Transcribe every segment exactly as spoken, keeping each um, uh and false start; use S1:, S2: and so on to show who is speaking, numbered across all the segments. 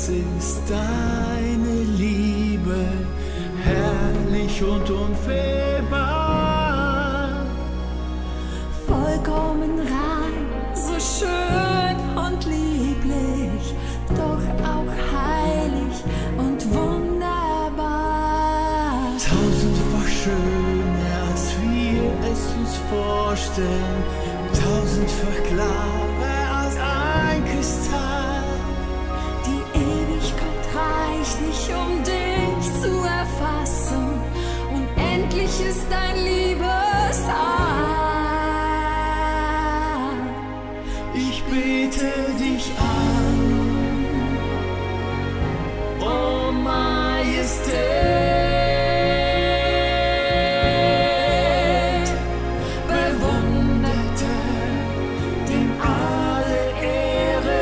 S1: ist deine Liebe, herrlich und unfehlbar.
S2: Vollkommen rein, so schön und lieblich, doch auch heilig und wunderbar.
S1: Tausendfach schöner, als wir es uns vorstellen, tausendfach klarer als ein Kristall.
S2: Die Ewigkeit reicht nicht, um dich zu erfassen, unendlich ist dein Liebesarm.
S1: Ich bete dich an, oh Majestät, bewunderte, dem alle Ehre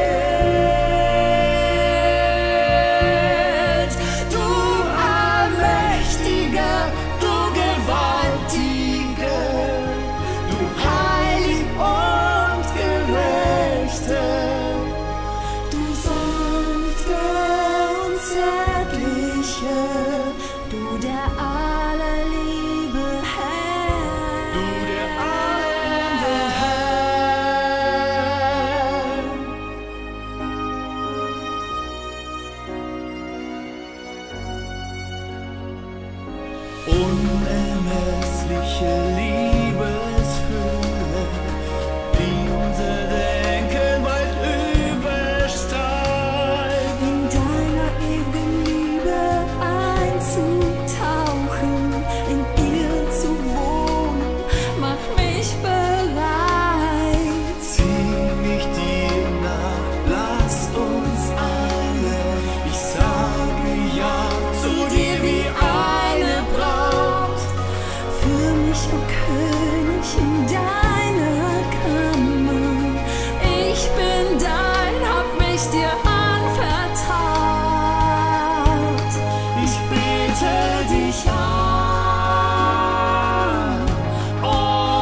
S1: gilt. Du Allmächtiger, du Gewaltiger, du Heilig und Gerechter,
S2: Du sanfte und zärtliche, du der aller Liebe Herr.
S1: du der allende Herr. Unermessliche Liebesfülle, die unser Denken weit übersteigt.
S2: In deiner ewigen Liebe einzutauchen, in ihr zu wohnen, mach mich bereit.
S1: Zieh mich dir nach, lass uns alle, ich sage ja zu dir wie eine Braut.
S2: Für mich, o König, in deiner Kammer. Ich bin dein, hab mich dir anvertraut.
S1: Ich bete dich an, oh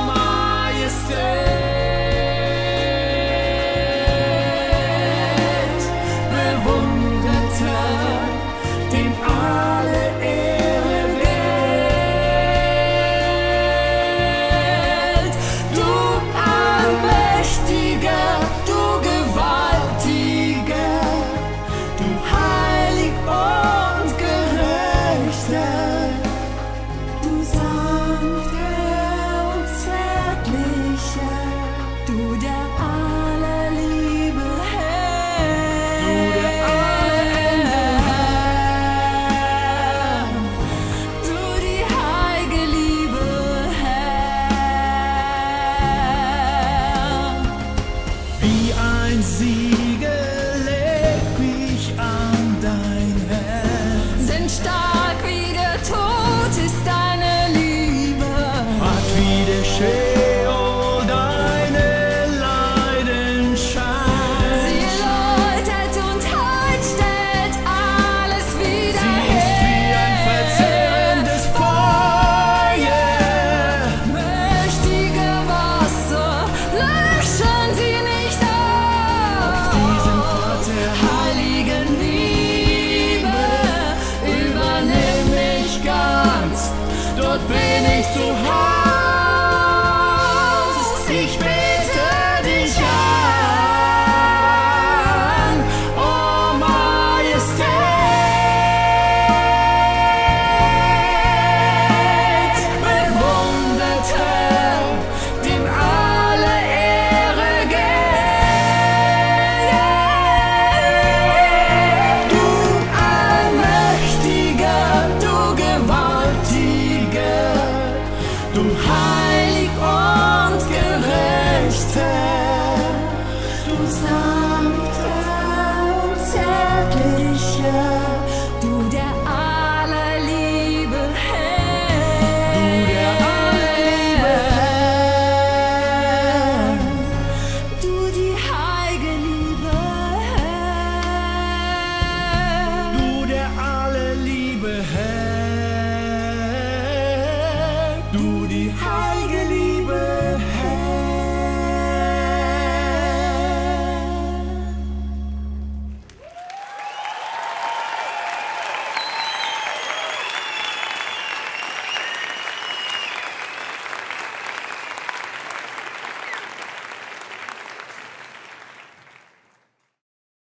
S1: Majestät, bewunderte, dem alle Ehre gilt. Du Allmächtiger, du Gewaltiger, du Heilig und Gerechter,
S2: Du sanfte und zärtliche, du der aller Liebe Herr.
S1: du der allende Herr.
S2: Du die heilige Liebe Herr.
S1: Wie ein Siegel leg mich an dein Herz,
S2: Denn stark wie der Tod ist deine Liebe.
S1: hart wie der Sheol deine Leidenschaft.
S2: Sie läutet und heilt, stellt alles wieder
S1: Sie ist wie ein verzehrendes Feuer.
S2: Mächtige Wasser löschen sie nicht auf.
S1: Diesen Pfad der
S2: heiligen Liebe übernimm mich ganz,
S1: dort bin ich zu Haus. Ich bete dich an, oh Majestät, bewunderte, dem alle Ehre gilt. Du Allmächtiger, du Gewaltiger, du Heilig